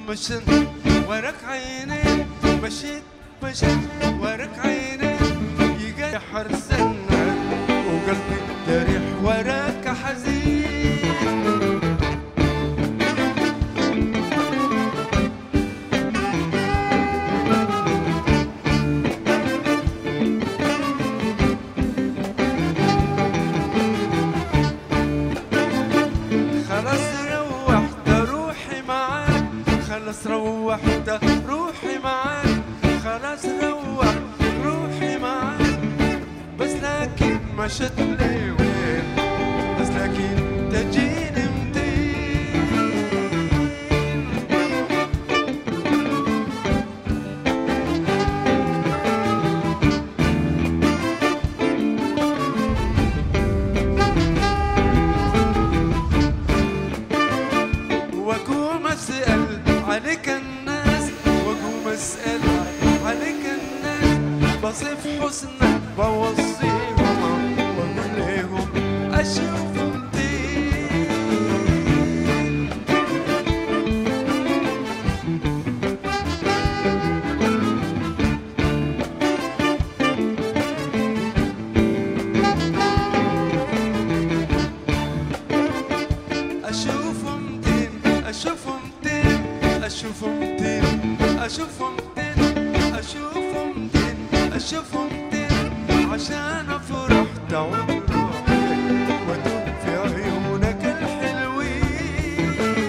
مشت ورك عيني مشيت ورك عيني يجي حرسنا وقلبي جريح وراك حزين. خلاص روحت روحي معاك، خلاص روح روحي معاك، بس لكن مشت لي وين، بس لكن تجيني متين. واقوم اسأل عليك الناس، واقوم اسأل عليك الناس، بصف حسنك بوصيهم واقول لهم اشوفهم تين. اشوفهم تين اشوفهم تين اشوفهم تين اشوفهم تين اشوفهم تين اشوفهم تين، عشان افرح تعود روحي وادوب في عيونك الحلوين.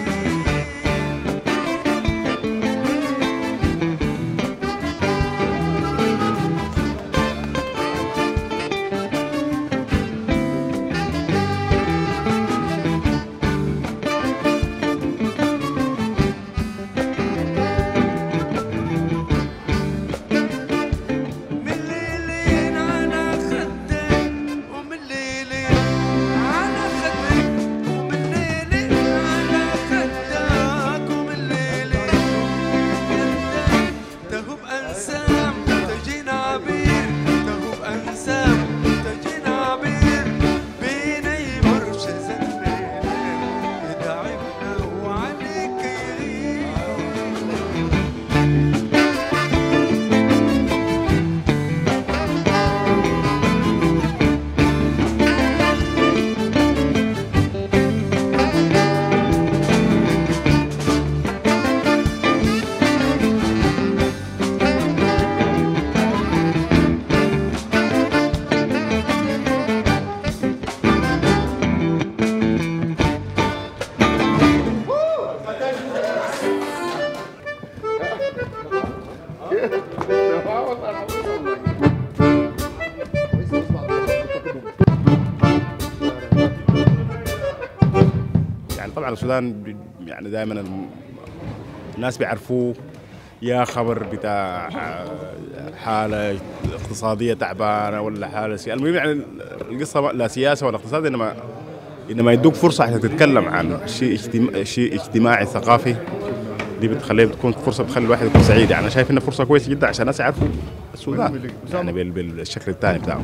يعني طبعا السودان يعني دائما الناس بيعرفوه يا خبر بتاع حالة اقتصادية تعبانة ولا حالة سياسية. المهم يعني القصة لا سياسة ولا اقتصاد، إنما يدوك فرصة عشان تتكلم عن شيء اجتماعي ثقافي. دي بتكون فرصة بتخلي الواحد يكون سعيد. يعني أنا شايف إنها فرصة كويسة جدا عشان الناس يعرفوا السودان يعني بالشكل الثاني بتاعه.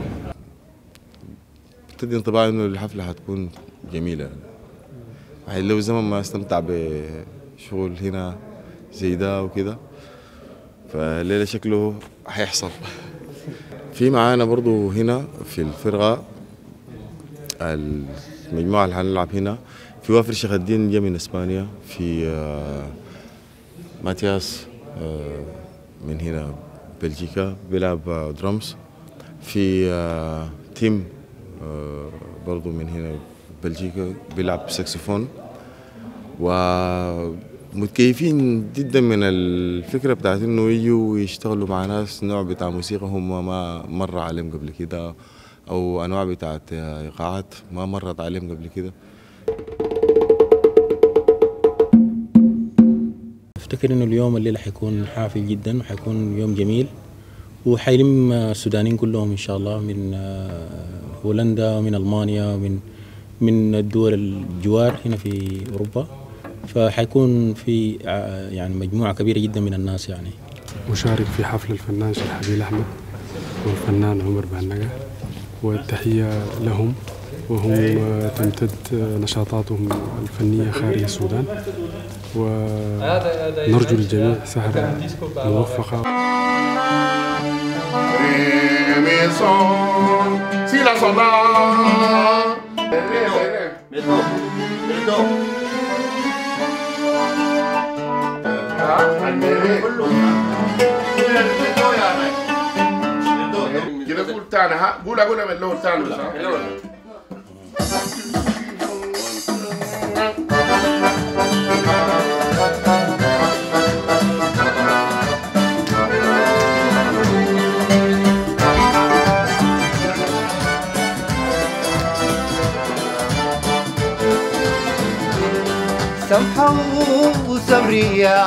بتدي انطباع إنه الحفلة حتكون جميلة. يعني لو زمان ما استمتع بشغل هنا زي ده وكده، فالليلة شكله حيحصل. في معانا برضو هنا في الفرقة المجموعة اللي هنلعب هنا، في وافر شيخ الدين جاي من اسبانيا، في ماتياس من هنا بلجيكا بيلعب درامز، في تيم برضو من هنا بلجيكا بيلعب ساكسفون. ومتكيفين جدا من الفكرة بتاعت انه يجوا ويشتغلوا مع ناس نوع بتاع موسيقى هم ما مر عليهم قبل كده، او انواع بتاعت ايقاعات ما مرت عليهم قبل كده. افتكر انه اليوم الليله حيكون حافل جدا وحيكون يوم جميل، وحيلم السودانيين كلهم ان شاء الله من هولندا ومن المانيا ومن الدول الجوار هنا في اوروبا. فحيكون في يعني مجموعه كبيره جدا من الناس. يعني مشارك في حفل الفنان شرحبيل احمد والفنان عمر بعنقة، والتحيه لهم وهم تمتد نشاطاتهم الفنية خارج السودان، ونرجو للجميع سهرة موفقة. سمحة وسمرية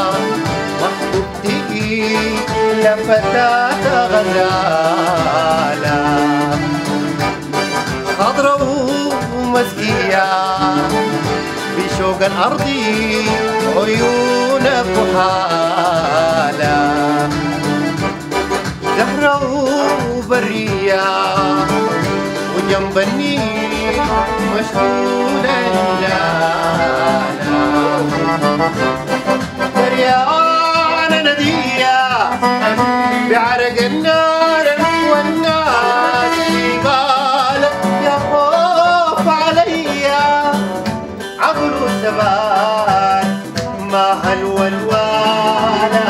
محبوبتي لفتاة غزالة خضرة ومسقية بشوق الأرض عيون كحالة زهرة وبرية وجنب النيل مشغولة دريانة ندية بعرق النار والناس قالت يا خوف عليا عقل الثبات مع الولوالة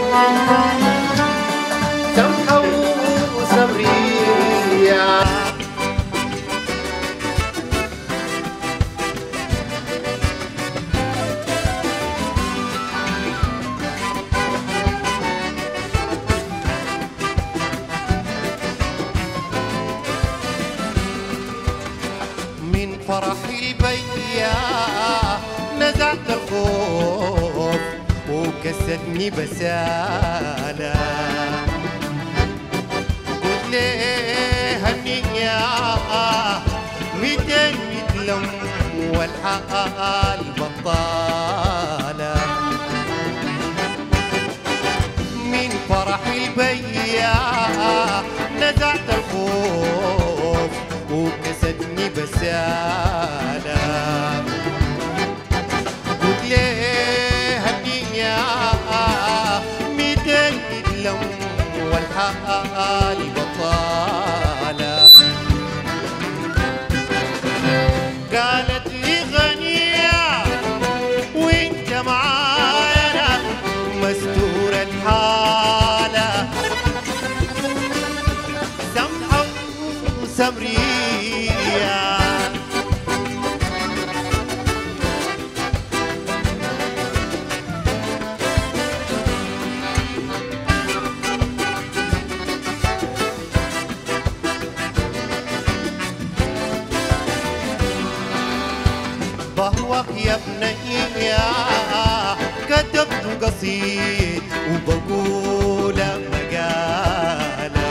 سمحة وسمرية. فرحي البيا نزعت الخوف وكستني بسالة قلت ليه النية 200 متلم والحال بطالة من فرحي البيا نزعت الخوف وكستني بسالة قلت ليه النية 200 تتلم والحال بطالة قالت لي غنية وانت معانا مستور الحالة سمحة وسمرية بهوك يا ابنية كتبت قصيد وبقول مقالة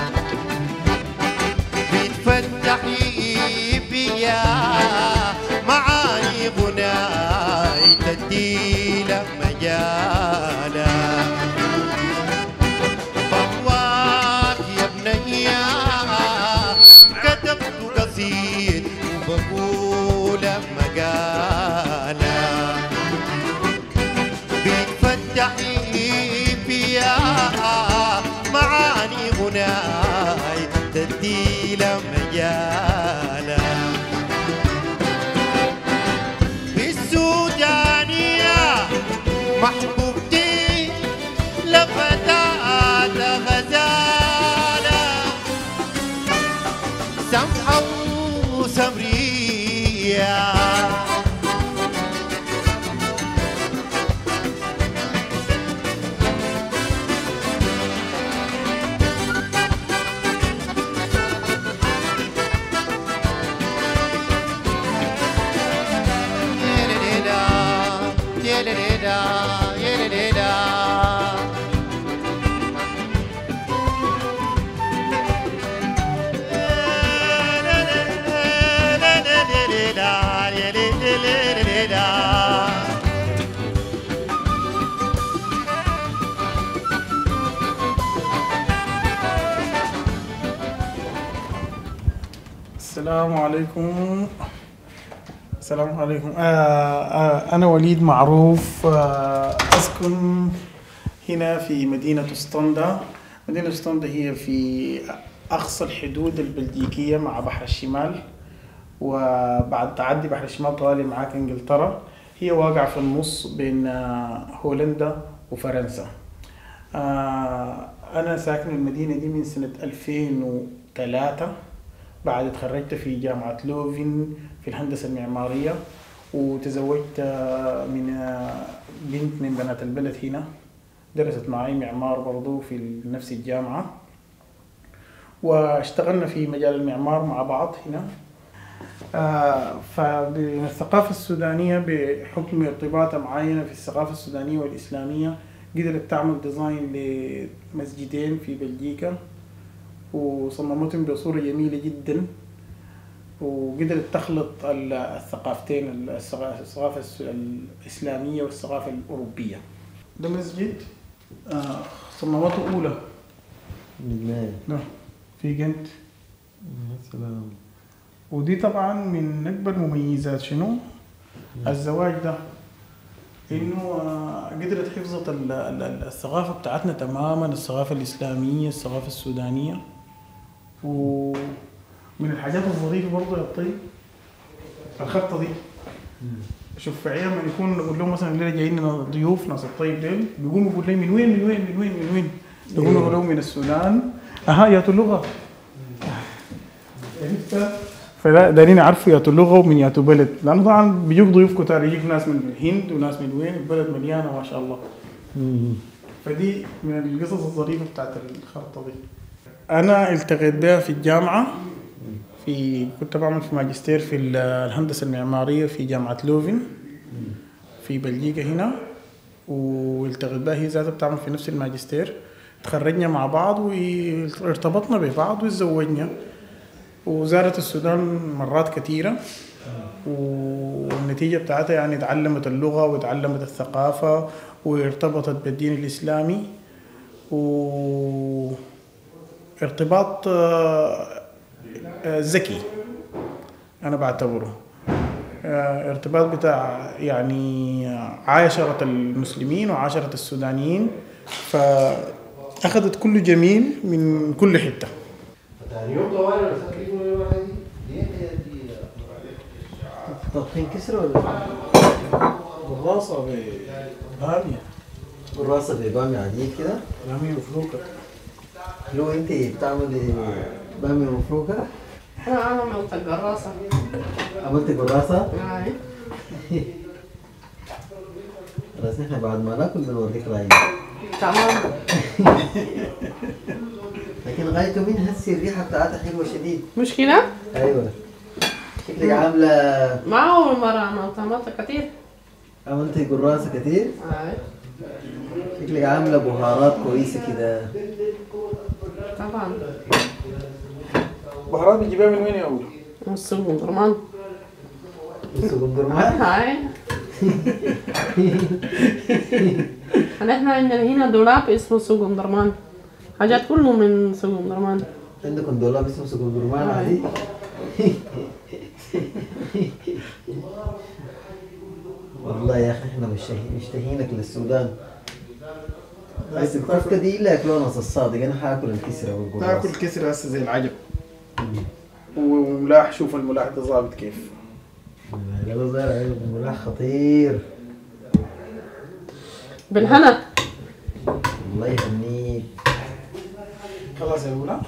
بتفتحي بيا معاني غناي تدي لك مجالة بهوك يا ابنية كتبت قصيد وبقول مقالة بتفتحي بيا معاني غناي تدي مجالة بالسودانية محبوبتي لفتاة غزالة سمحة وسمرية السلام عليكم. السلام عليكم. أنا وليد معروف. أسكن هنا في مدينة اسطندا. مدينة اسطندا هي في أقصى الحدود البلجيكية مع بحر الشمال، وبعد تعدي بحر الشمال طوالي معاك إنجلترا. هي واقعة في النص بين هولندا وفرنسا. أنا ساكن المدينة دي من سنة 2003 بعد اتخرجت في جامعة لوفن في الهندسة المعمارية، وتزوجت من بنت من بنات البلد هنا درست معي معمار برضو في نفس الجامعة، واشتغلنا في مجال المعمار مع بعض هنا. فالثقافة السودانية بحكم ارتباطها معاينة في الثقافة السودانية والإسلامية قدرت تعمل ديزاين لمسجدين في بلجيكا وصممتهم بصورة جميلة جدا، وقدرت تخلط الثقافتين، الثقافة الإسلامية والثقافة الأوروبية. ده مسجد صممته أولى ده في جنت. سلام. ودي طبعا من أكبر مميزات شنو الزواج ده، إنه قدرت حفظت الثقافة بتاعتنا تماما، الثقافة الإسلامية، الثقافة السودانية. ومن الحاجات الظريفة برضه يا طيب الخطة دي. شوف في عيال ما يكون نقول لهم مثلا الليلة جايين ضيوف ناس الطيب ديل، بيقوموا يقول لي من وين؟ يقولوا لهم من السودان. ياتوا اللغة. فلا دارين يعرفوا ياتوا اللغة ومن ياتوا بلد، لأنه طبعا بيجوك ضيوف كتار، يجيك ناس من الهند وناس من وين، البلد مليانة ما شاء الله. فدي من القصص الظريفة بتاعت الخطة دي. أنا التقيت بها في الجامعة، كنت بعمل في ماجستير في الهندسة المعمارية في جامعة لوفن في بلجيكا هنا، والتقيت بها هي ذاتها بتعمل في نفس الماجستير. تخرجنا مع بعض وارتبطنا ببعض وتزوجنا، وزارت السودان مرات كثيرة، والنتيجة بتاعتها يعني تعلمت اللغة وتعلمت الثقافة وارتبطت بالدين الإسلامي، وارتباط ذكي أنا بعتبره. ارتباط بتاع يعني عاشرة المسلمين وعاشرة السودانيين، فأخذت كل جميل من كل حتة. طبخين كسر ولا قراصة ببامية؟ قراصة ببامية عادية كده؟ بامية مفروكة. لو انت بتعملي بامية مفروكة؟ أنا عملت القراصة. عملت قراصة؟ أي. خلاص نحن بعد ما ناكل بنوريك رأينا. تمام. لكن غايته من هسي الريحة بتاعتها حلوة شديد. مش كده؟ أيوة. شكلك عاملة. ما أول مرة عملت كتير. عملتي قراصة كتير؟ أي. شكلك عاملة بهارات كويسة كده. طبعا. بهارات بتجيبها من وين يا أولى؟ من السوق درمان. من سوق درمان؟ أي. احنا عندنا هنا دولاب اسمه سوق درمان، حاجات كله من سوق درمان. عندكم دولاب اسمه سوق درمان عادي؟ والله يا اخي احنا مشتهينك للسودان. بس الكفته دي لا ياكلوها نص الصادق، انا حاكل الكسره والقراص. تاكل كسرة هسه زي العجب. وملاح، شوف الملاح ده ظابط كيف. لا لا لا، الملاح خطير. بالهنا. الله يهنيك. خلاص يا أولى.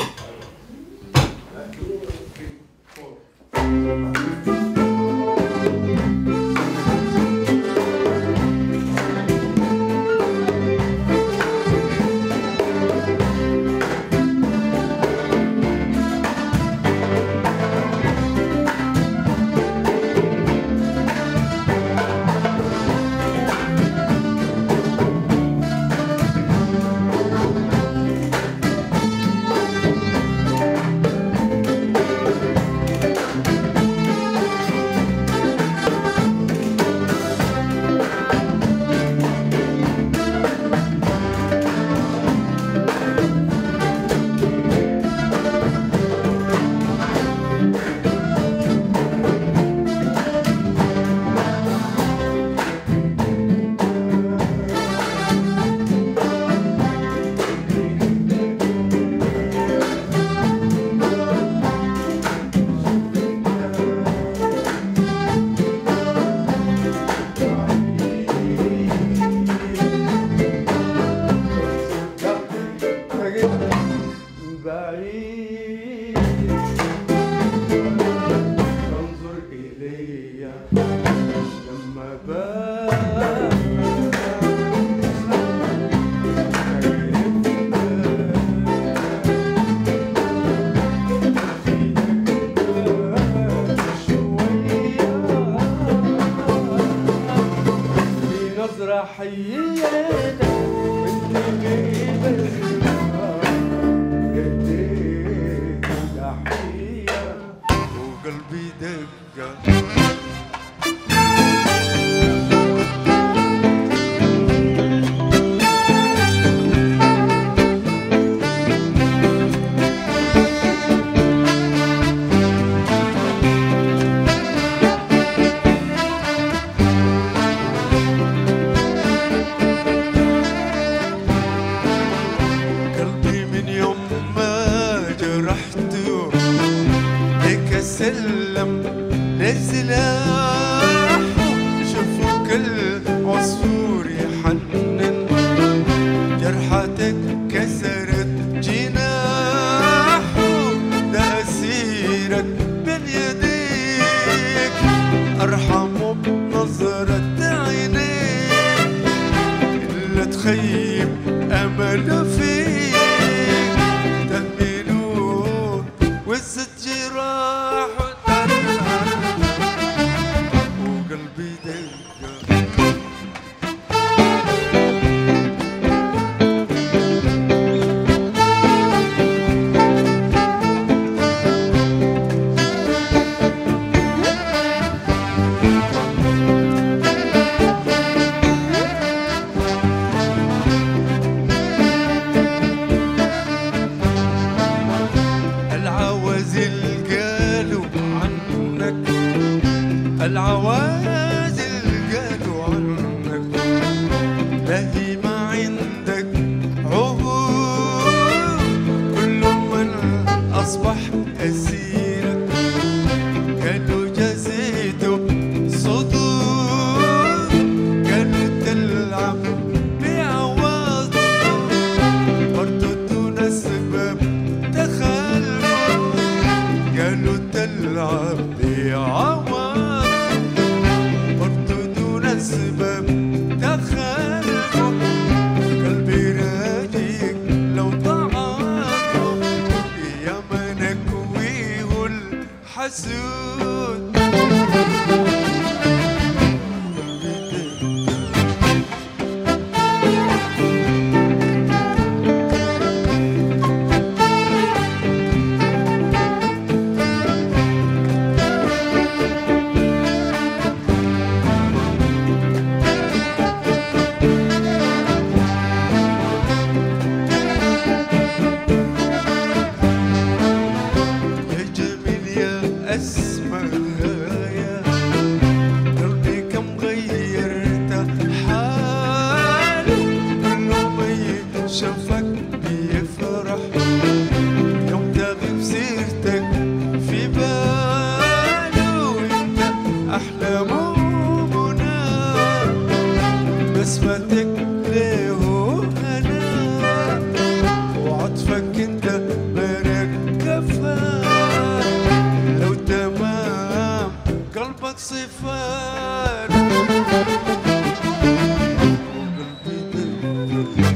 قلبي من يوم ما جرحته لك سلم للسلاح، شوفوا كل عصفور يحنن، جرحتك كسرت جناحه، ده أسيرك بين يديك، أرحمه بنظرة عينيك، إلا تخيب أمله فيك، تهملوه وزت جراحه وقلبي دقة. العوازل قالوا عنك، العوازل قالوا عنك، باهي ما عندك عهود، كل من أصبح أسيرك، قالوا جزيته صدور، قالوا تلعب بعواطفه، برضو دون سبب تخلف، قالوا تلعب بعواطفه، برضو دون سبب تخلف، قلبي راجيك لو ضاعته، يا ما نكويه الحسود. يا جميل يا أسمى غاية، قلبي كم غيرت حاله، كل ما يشوفك بيفرح، يوم تغيب سيرتك في باله، انت أحلامه مناه، بسمتك ليه هنا، وعطفك انت بارك كفاك، لو تمام قلبك صفار، قلبي دقة،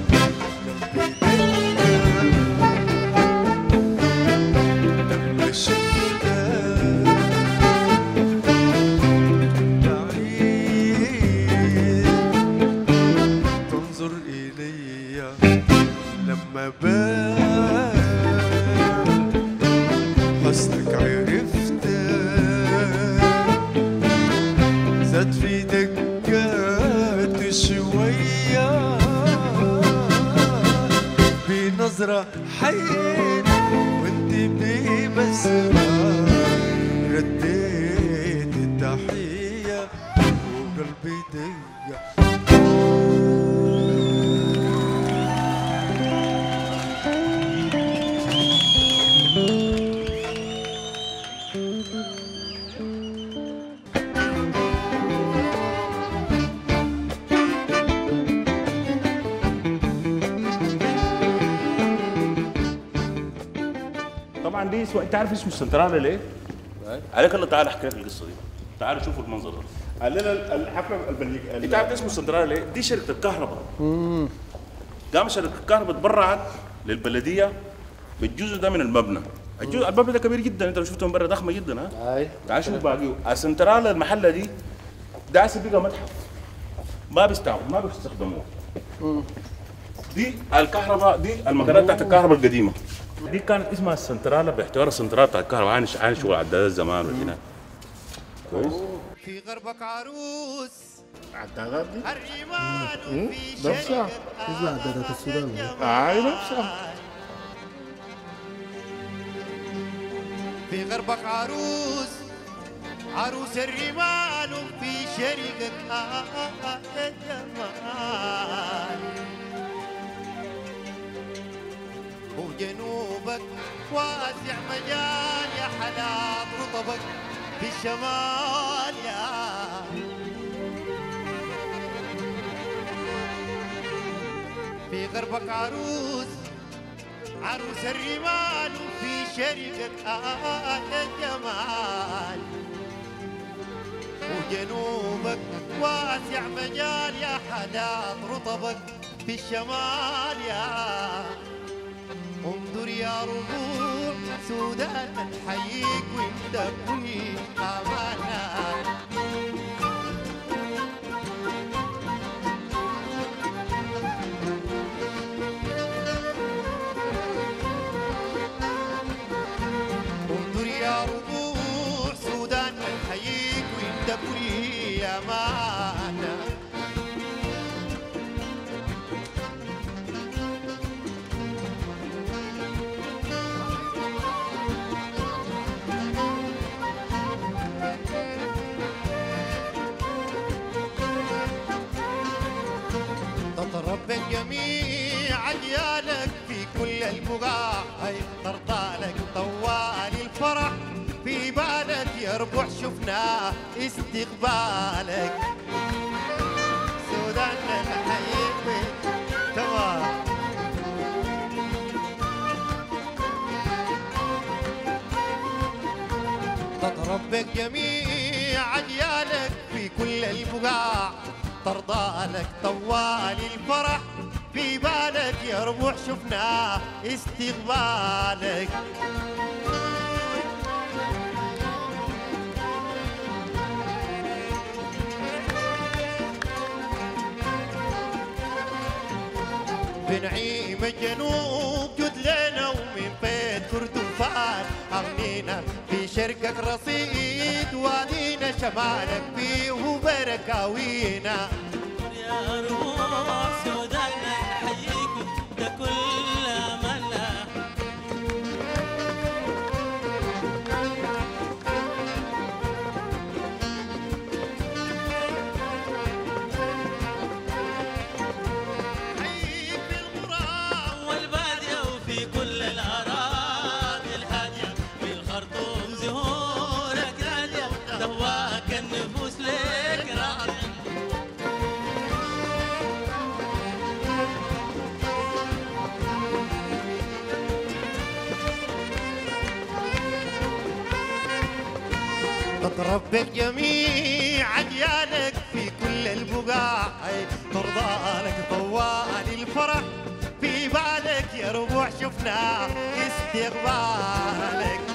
لما شفتك بعيد تنظر إلي، لما بان حسنك عرفته، زاد في دقات شوية، بنظرة حين وانت ببسمة، رديت التحية وقلبي دقة. طبعا دي انت عارف اسمه السنترال ليه؟ عليك الله تعال احكي لك القصه دي. تعال شوف المنظر ده. علينا الحفله انت عارف اسمه السنترال ليه؟ دي شركه الكهرباء. قام شركه الكهرباء تبرعت للبلديه بالجزء ده من المبنى. المبنى ده كبير جدا، انت لو شفته من بره ضخمه جدا. ها؟ اي تعال شوف باقيه. السنترال المحله دي ده هسه بقى متحف. ما بيستخدموه. دي الكهرباء، دي المكانات بتاعت الكهرباء القديمه. دي كانت اسمها السنترال باعتبار السنترال بتاع الكهرباء، عن شغل عدادات زمان وهنا. كويس. في غربك عروس عدادات دي الرمال في نفسها تطلع عدادات السودان. نفسها. في غربك عروس عروس الرمال في شرقك الجمال، وجنوبك واسع مجال يا حلاط رطبك في الشمال يا في غربك عروس عروس الرمال وفي شرقك الجمال، وجنوبك واسع مجال يا حلاط رطبك في الشمال يا انظر يا ربوع سودان نحييك وانت كل امانه. انظر يا ربوع سودان نحييك وانت كل امانه. تتربى جميع اجيالك في كل البقاع، هي طرطالك طوال الفرح في بالك يربح شفناه استقبالك. سودان نحييك تمام. تتربى جميع اجيالك في كل البقاع، ترضى لك طوال الفرح في بالك يربح شفناه استقبالك. بنعيم الجنوب جد لنا ومن بيت كردفان أغنينا في شرقك رصيد وادينا شمالك فيه بركاوينا. يا روح سودان نحييك ده كل املنا. حييك بالغرام والبادية وفي كل الأراضي الهادية، في الخرطوم زهورك نادية دواك النفوس لك راضية. تتربى جميع اجيالك في كل البقاع، ترضى لك طوال الفرح في بالك يا ربوع شفنا استقبالك.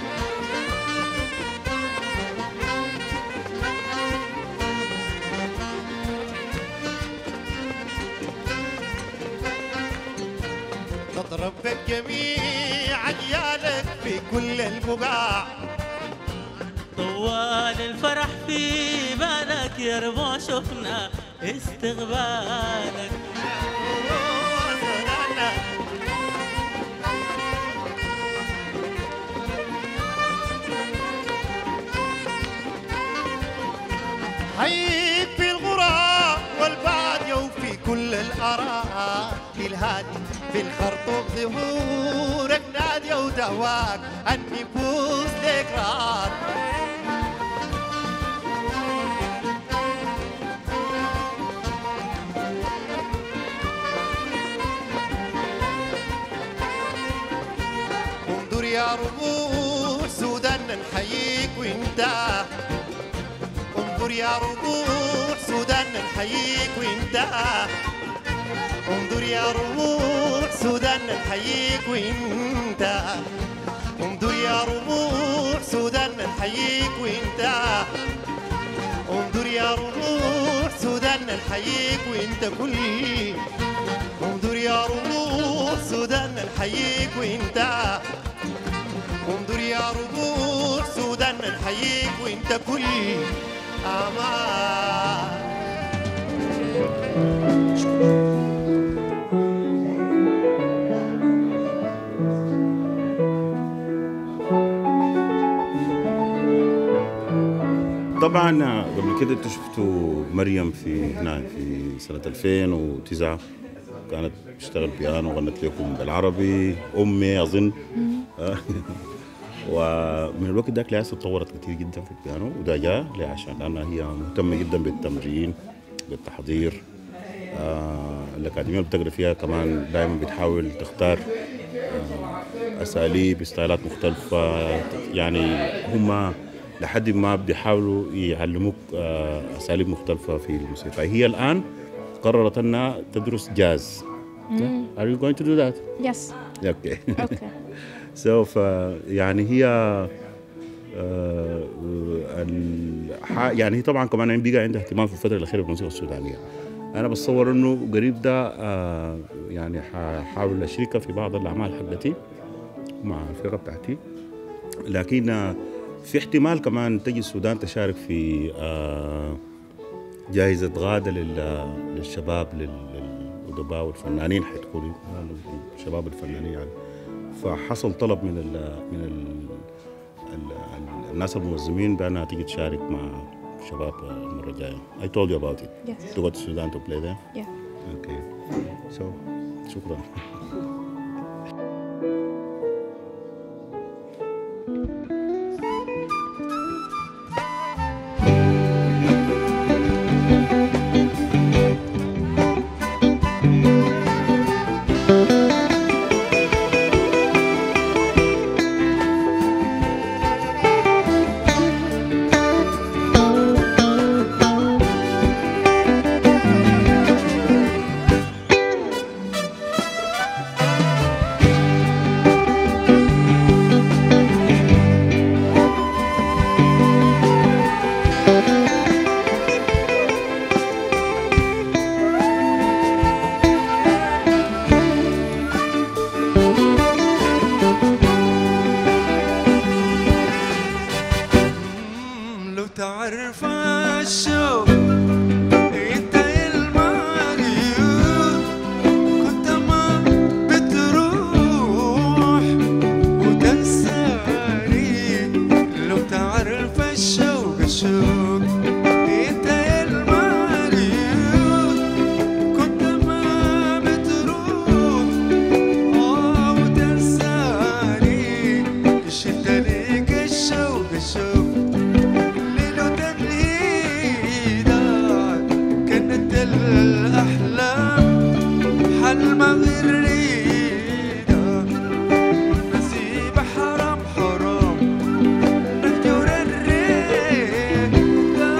تتربى جميع اجيالك في كل البقاع، طوال الفرح في بالك يا ربوع شفنا استقبالك. حييك في الغراب والبادية وفي كل الأراضي الهادي، في الخرطوم ظهورك نادية ودواك النفوس لك راض. انظر يا ربوع سودان نحييك وانت، انظر يا ربوع سودان نحييك وانت، انظر يا ربوع سودان نحييك وانت، انظر يا ربوع سودان نحييك وانت، انظر يا ربوع سودان نحييك وانت كل. انظر يا ربوع سودان نحييك وانت، انظر يا ربوع سودان نحييك وانت كل امان. طبعا قبل كده انتوا شفتوا مريم في هنا في سنة 2009 كانت تشتغل بيانو وغنت لكم بالعربي أمي أظن. ومن الوقت ذاك لهسه تطورت كثير جدا في البيانو، وده جاء ليه عشان لأنها هي مهتمة جدا بالتمرين بالتحضير. الأكاديمية اللي بتقرا فيها كمان دائما بتحاول تختار أساليب ستايلات مختلفة، يعني هم لحد ما بيحاولوا يعلموك أساليب مختلفة في الموسيقى. هي الآن قررت أنها تدرس جاز. Are you going to do that? Yes. Okay. Okay. So يعني هي يعني طبعا كمان بقى عندها اهتمام في الفترة الأخيرة بالموسيقى السودانية. أنا بتصور إنه قريب ده يعني حاحاول أشاركها في بعض الأعمال حقتي مع الفرقة بتاعتي، لكن في احتمال كمان تجي السودان تشارك في جائزة غادة للشباب للأدباء والفنانين، حتكون الشباب الفنانين يعني. فحصل طلب من الناس المنظمين بأنها تيجي تشارك مع الشباب المرة الجاية. I told you about it. Yes. To go to Sudan to play there? Yeah. Okay. So شكرا. تعرف الشوق انت المريض كنت ما بتروح وتنساني. لو تعرف الشوق انت المريض كنت ما بتروح وتنساني. شلت ليك الشوق الأحلام حلم غير ريدة نسيب حرام حرام نهجر الريدة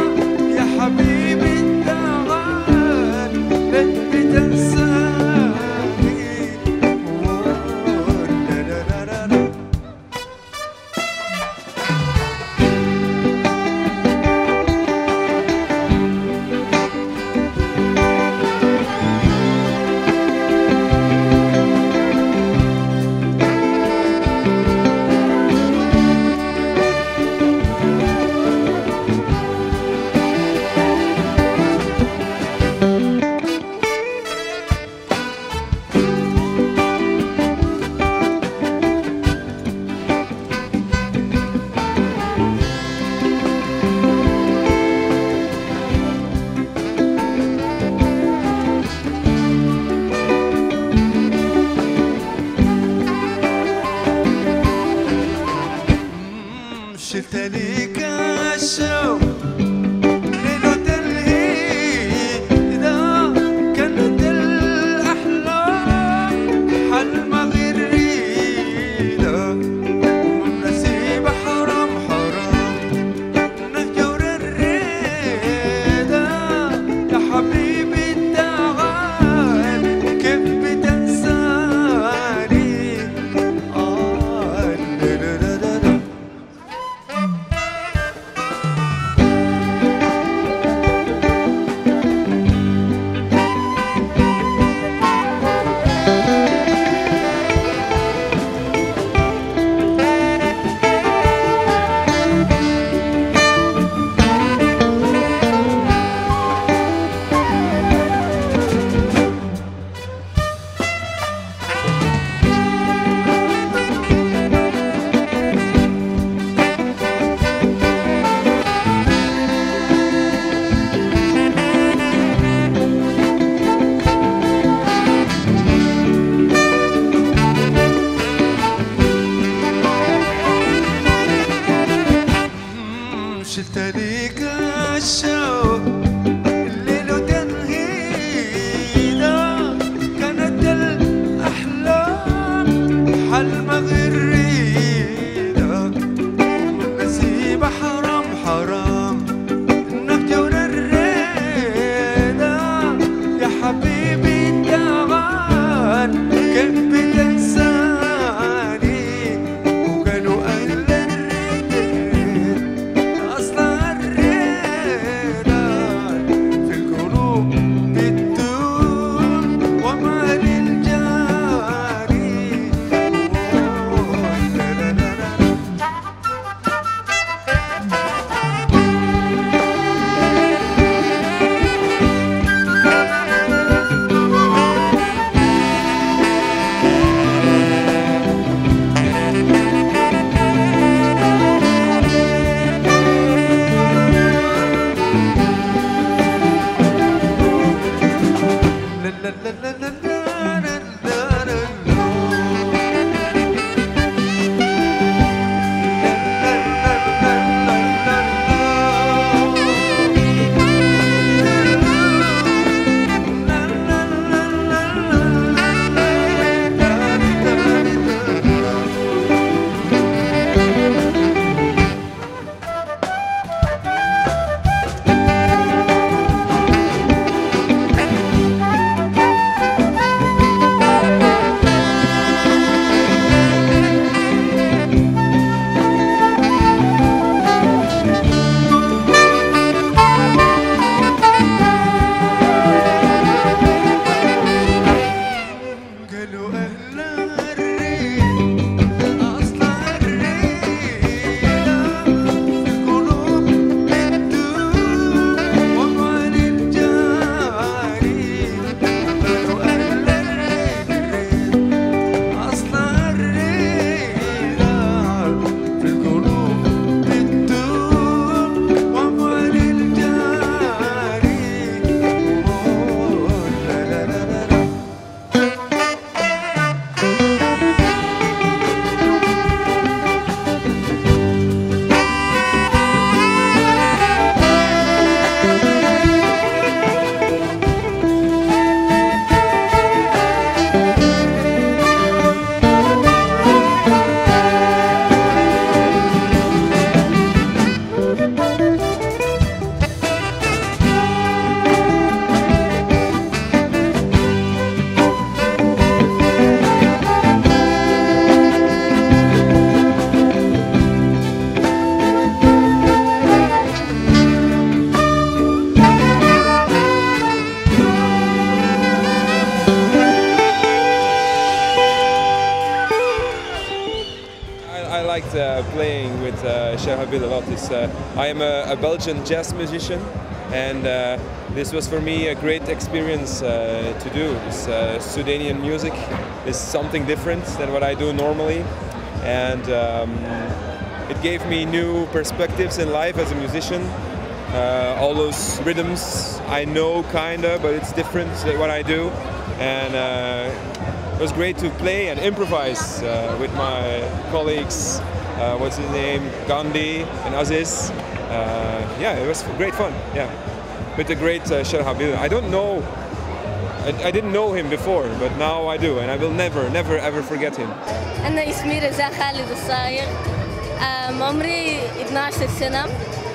فيك الشوق الليل تنهيدا كانت الأحلام حلم غريدة والنسيب حرام حرام إنك تون الريدة يا حبيبي تعال كيف بتنساني وكانوا أهل الريد أصلا الريدة في القلوب بتدوم وما للجاري لا لا لا لا قالوا أهل الريد أصلا الريدة في القلوب بتدوم وما للجاري قالوا أهل الريد أصلا الريدة في القلوب بتدوم وما للجاري لا لا لا لا I liked playing with Cher Habil a lot. I am a Belgian jazz musician, and this was for me a great experience to do. This Sudanian music is something different than what I do normally, and it gave me new perspectives in life as a musician. All those rhythms I know kinda, but it's different than what I do, and it was great to play and improvise with my colleagues. What's his name? Gandhi and Aziz. Yeah, it was great fun. Yeah, with the great Cher Habil. I don't know. I didn't know him before, but now I do, and I will never, never, ever forget him. أنا اسمي رزان خالد الصايغ. عمري 12 سنة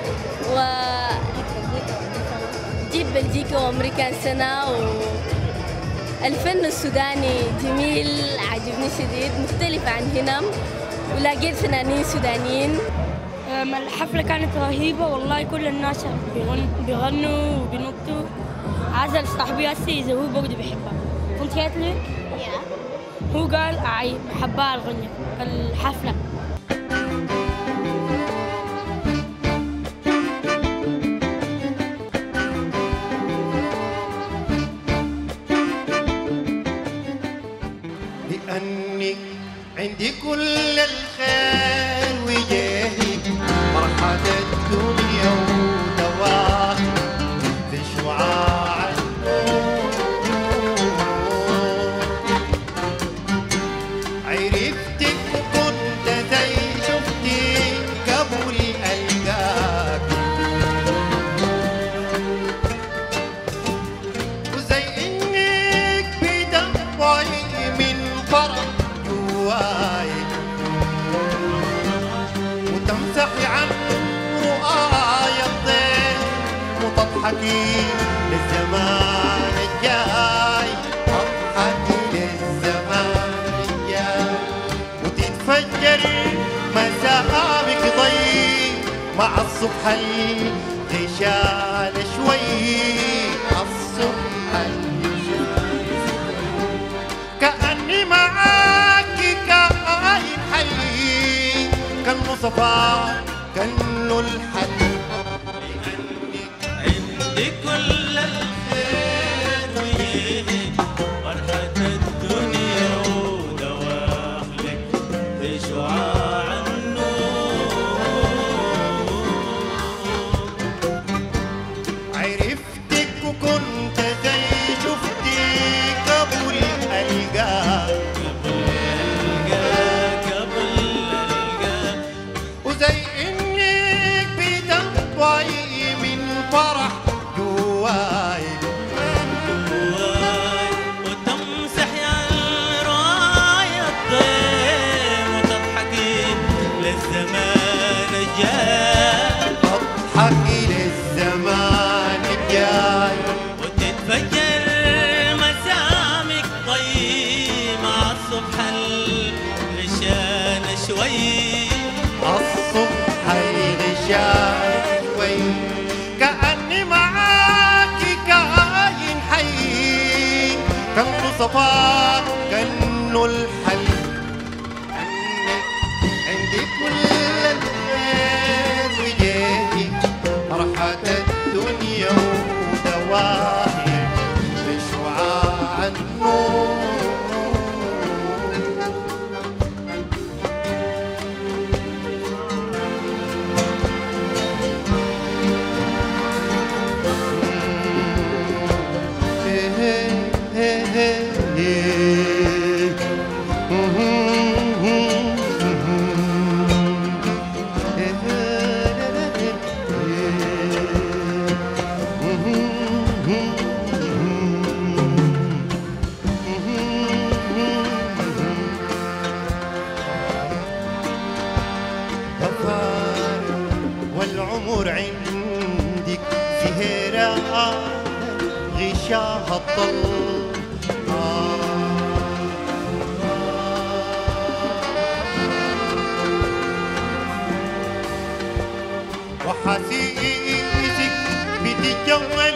وجيت بلجيكا وعمري كان سنة. الفن السوداني جميل عجبني شديد، مختلف عن هنا، ولقيت فنانين سودانيين. الحفلة كانت رهيبة والله، كل الناس بيغنوا وبينطوا. عزل صاحبي هسي إذا هو برضه بيحبها. كنت كاتلك؟ هو قال بحبها الغنية الحفلة. لأنك عندي كل الخير وجاهي، فرحة الدنيا ودواها في شعاع النور. عرفتك وكنت زي شفتك قبل ألقاك، اضحكي للزمان الجاي اضحكي للزمان الجاي وتتفجر مسامك ضي مع الصبح الغشال شوي الصبح كأني معاك كائن حي كالمصطفى كأنه الحل عندي كل الخير ويجي فرحة الدنيا ودواخلك بشعاع عرفتك وكنت زي شفتك قبل ألقاك وزي إنك بتنبعي من فرح جواي وتمسحي الراية الضيم وتضحكي للزمان الجاي تضحكي للزمان الجاي وتتفجر مسامك ضي مع الصبح الغشان شوي الصبح الغشاء شوي كأني معاك كائن حي كالمصطفى كأنه الحل عندي كل الخير وجهي فرحة الدنيا ودواهي بشعاع النور والعمر عندك سهرة غشاها الطل وحسيسك بتتجمل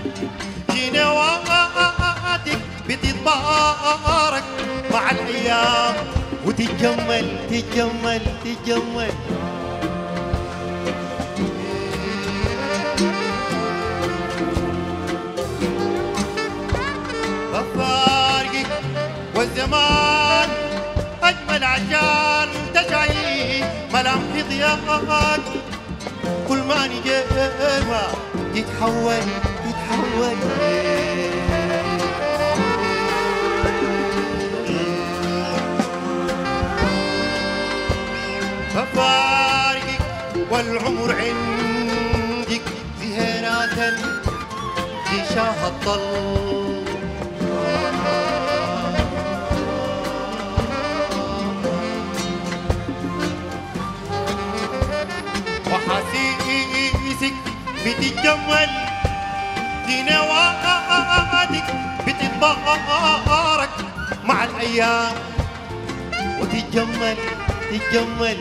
جنواتك بتتبارك مع الأيام وتتجمل تتجمل تتجمل بفارقك والزمان أجمل عشان تشعي ملامح ضياءك كل ما نجيبها تتحول تتحول بفارقك والعمر عندك زهرات غشاها الطل وحسيسك بتتجمل جنواتك بتتبارك مع الأيام وتتجمل تتجمل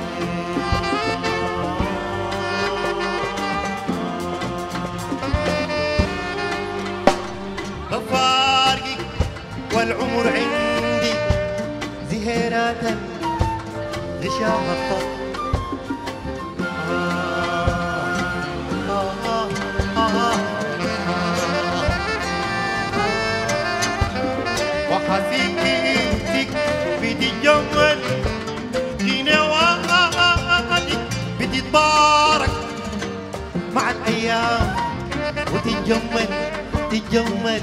بفارقك والعمر عندي زهيرات غشاها الطل وحسيتك بتتجمل جنواتك بتتبارك مع الأيام وتتجمل تتجمل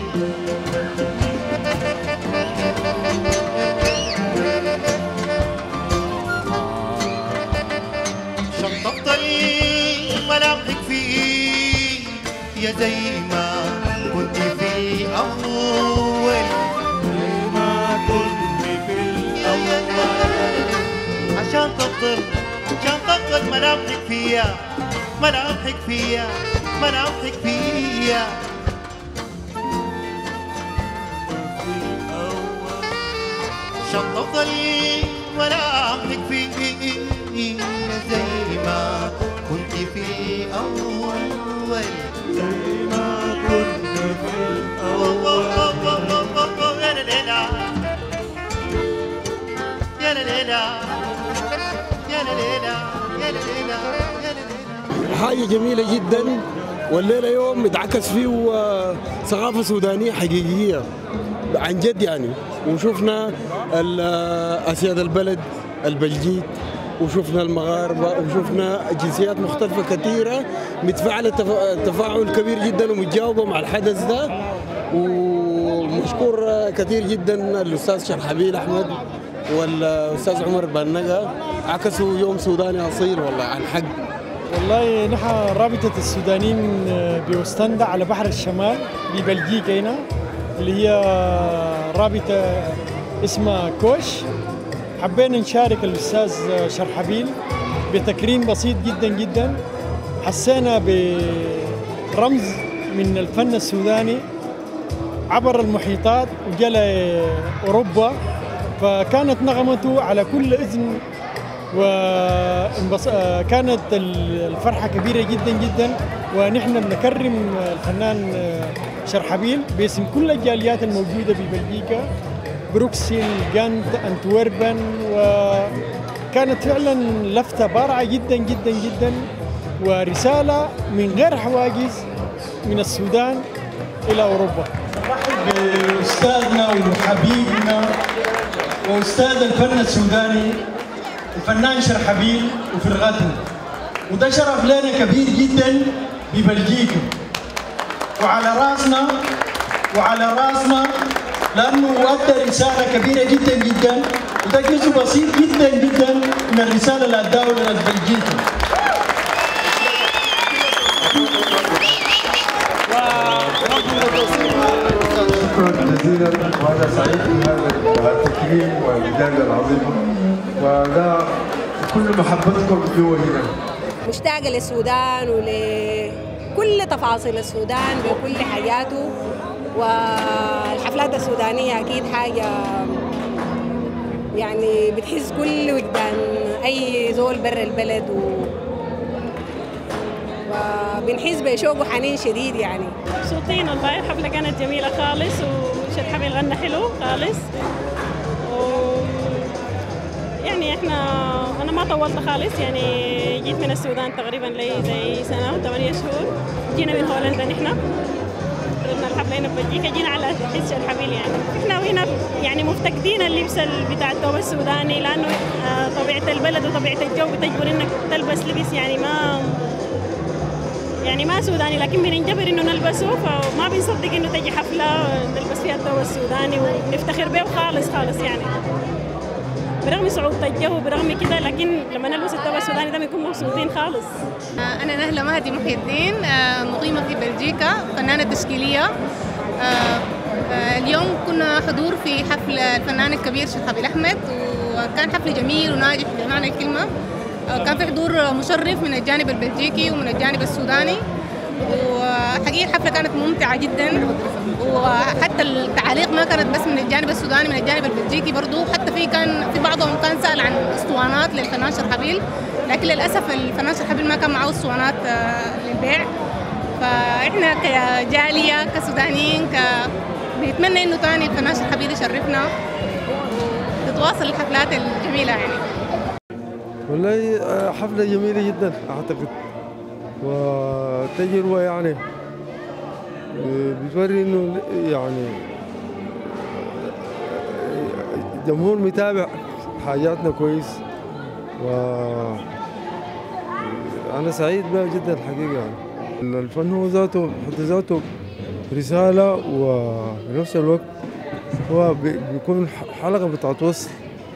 شطفت ملامحك فيه يا زي ما كنت في الأول ما كنت في الأول عشان تفضل ملامحك فيا مناطق فيها عشان تفضل مناطق فيها زي ما كنت في الأول زي ما كنت في الأول يا ليلى يا ليلى يا ليلى يا ليلى يا ليلى. حاجة جميلة جدا، والليلة يوم اتعكس فيه ثقافة سودانية حقيقية عن جد يعني. وشفنا أسياد البلد البلجيك، وشفنا المغاربة، وشفنا جنسيات مختلفة كثيرة متفاعلة تفاعل كبير جدا ومتجاوبة مع الحدث ده. ومشكور كثير جدا الأستاذ شرحبيل أحمد والأستاذ عمر بنقة، عكسوا يوم سوداني أصيل والله عن حق. والله نحن رابطة السودانيين بأوستندا على بحر الشمال ببلجيكا هنا، اللي هي رابطة اسمها كوش. حبينا نشارك الأستاذ شرحبيل بتكريم بسيط جدا جدا. حسينا برمز من الفن السوداني عبر المحيطات وجاء لأوروبا، فكانت نغمته على كل إذن، وكانت الفرحة كبيرة جدا جدا. ونحن بنكرم الفنان شرحبيل باسم كل الجاليات الموجودة ببلجيكا، بروكسل، جانت، أنتوربن. وكانت فعلا لفتة بارعة جدا جدا جدا، ورسالة من غير حواجز من السودان إلى أوروبا. نرحب بأستاذنا وحبيبنا وأستاذ الفن السوداني الفنان شرحبيل وفرقته، وده شرف لنا كبير جدا ببلجيكا، وعلى راسنا لأنه أدى رسالة كبيرة جدا جدا، وده جزء بسيط جدا جدا من الرسالة اللي أداه لنا بلجيكا. شكرا جزيلا، وأنا سعيد بهذا التكريم والجائزة العظيمة، وده كل محبتكم جوا هنا. مشتاقة للسودان ولكل تفاصيل السودان بكل حياته، والحفلات السودانية أكيد حاجة يعني بتحس كل وجدان أي زول برا البلد، وبنحس بشوق وحنين شديد يعني. مبسوطين والله، الحفلة كانت جميلة خالص، وشرحبيل غنى حلو خالص. يعني أنا ما طولت خالص، يعني جيت من السودان تقريبا لي زي سنة و8 شهور. جينا من هولندا نحن، حضرنا الحفلة هنا ببلجيكا، جينا على حس شرحبيل يعني. احنا هنا يعني مفتقدين اللبس بتاع الثوب السوداني، لأنه طبيعة البلد وطبيعة الجو بتجبر إنك تلبس لبس يعني ما سوداني، لكن بننجبر إنه نلبسه، فما بنصدق إنه تجي حفلة نلبس فيها الثوب السوداني ونفتخر به خالص خالص يعني. برغم صعوبة الجو برغم كده، لكن لما نلبس الثوب السوداني ده بنكون مبسوطين خالص. أنا نهلة مهدي محي الدين، مقيمة في بلجيكا، فنانة تشكيلية. اليوم كنا حضور في حفل الفنان الكبير شرحبيل أحمد، وكان حفل جميل وناجح بمعنى الكلمة. كان في حضور مشرف من الجانب البلجيكي ومن الجانب السوداني، وحقيقة الحفلة كانت ممتعة جدا. وحتى التعاليق ما كانت بس من الجانب السوداني، من الجانب البلجيكي برضو. حتى في بعضهم كان سأل عن اسطوانات للفنان شرحبيل، لكن للأسف الفنان شرحبيل ما كان معه اسطوانات للبيع. فإحنا كجالية كسودانيين بنتمنى إنه تاني الفنان شرحبيل يشرفنا وتتواصل الحفلات الجميلة يعني. والله حفلة جميلة جدا أعتقد، وتجربة يعني بتوري إنه يعني الجمهور متابع حاجاتنا كويس، وأنا سعيد بها جدا الحقيقة يعني. الفن هو ذاته بحد ذاته رسالة، وفي نفس الوقت هو بيكون حلقة بتاعت وصل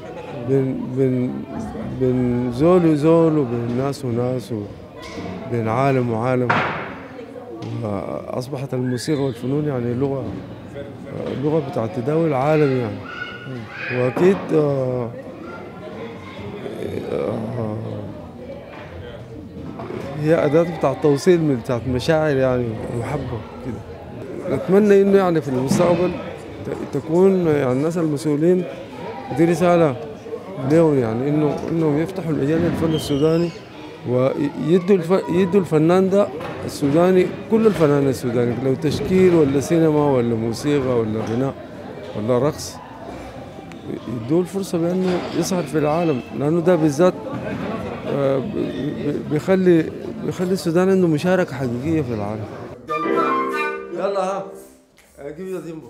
بين زول وزول، وبين ناس وناس، وبين عالم وعالم. أصبحت الموسيقى والفنون يعني لغة بتاعت تداول العالم يعني. وأكيد هي أداة بتاع توصيل من بتاعت مشاعر يعني ومحبة كده. نتمنى إنه يعني في المستقبل تكون يعني الناس المسؤولين دي رسالة لهم يعني إنهم يفتحوا المجال للفن السوداني ويدوا الفنان ده السوداني كل الفنان السوداني لو تشكيل ولا سينما ولا موسيقى ولا غناء ولا رقص يدوا الفرصة بأنه يظهر في العالم لأنه ده بالذات بيخلي السودان عنده مشاركة حقيقية في العالم. يلا ها جيب يا زيمبو.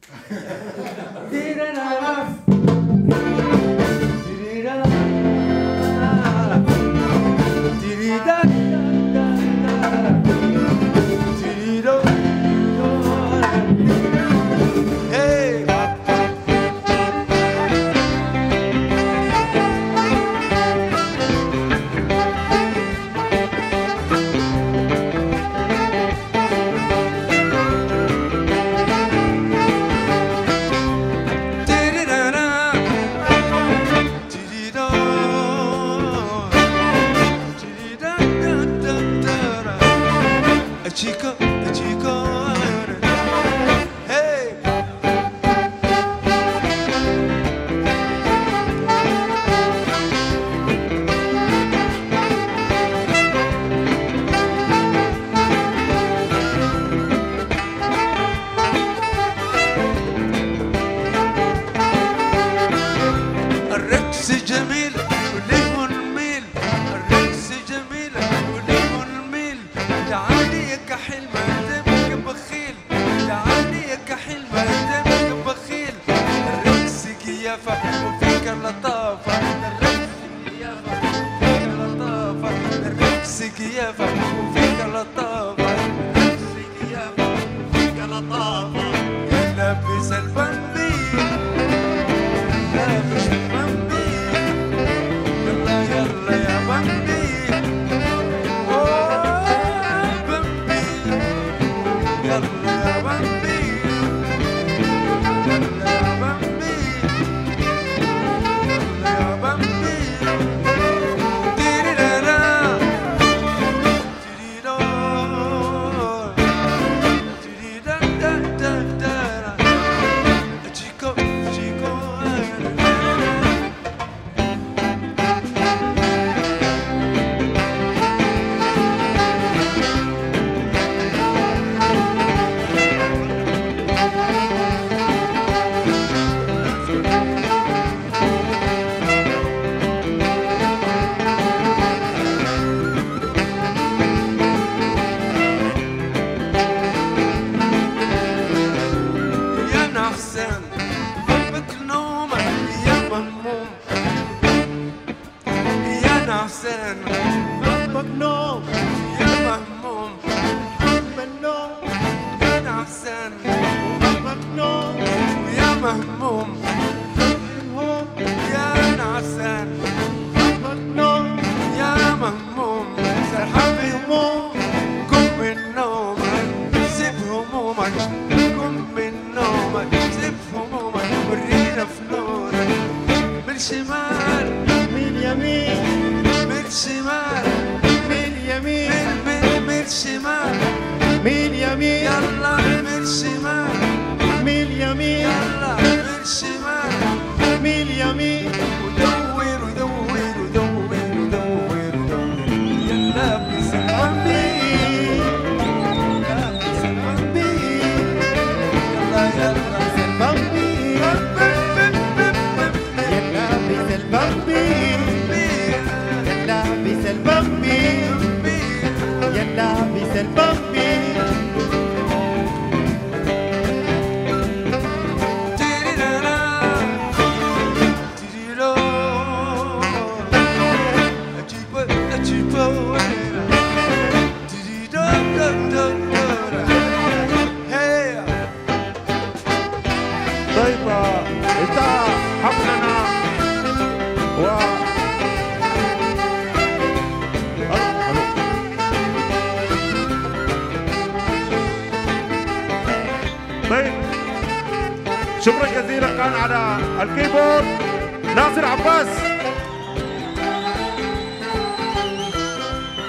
شكرا جزيلا كان على الكيبورد ناصر عباس.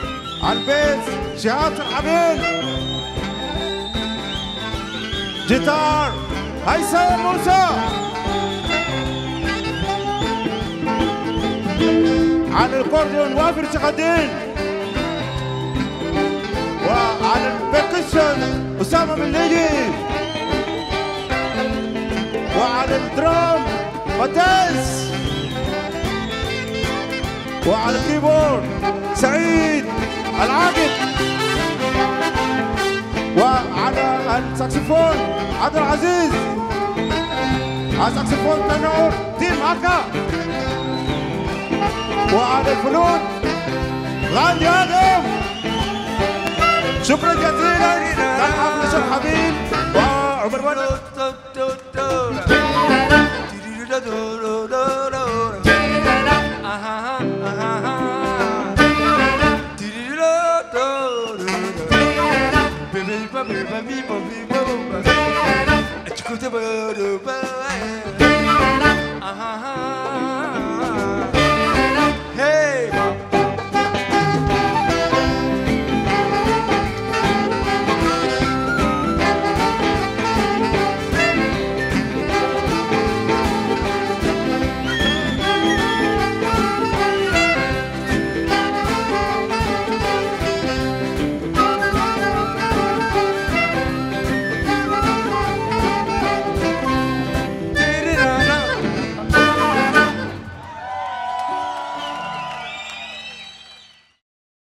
على البيز شهاب شرحبيل. جيتار هيثم موسى. على الكورديون وافر شيخ الدين. وعلى البركشن أسامة مليجي. وعلى الدرام فتاس. وعلى الكيبورد سعيد العاقب. وعلى الساكسفون عبد العزيز. على الساكسفون تنور تيم هكا. وعلى الفلوت غالي آدم. شكرا جزيلا للحفل شرحبيل وعمر ولد. Baby,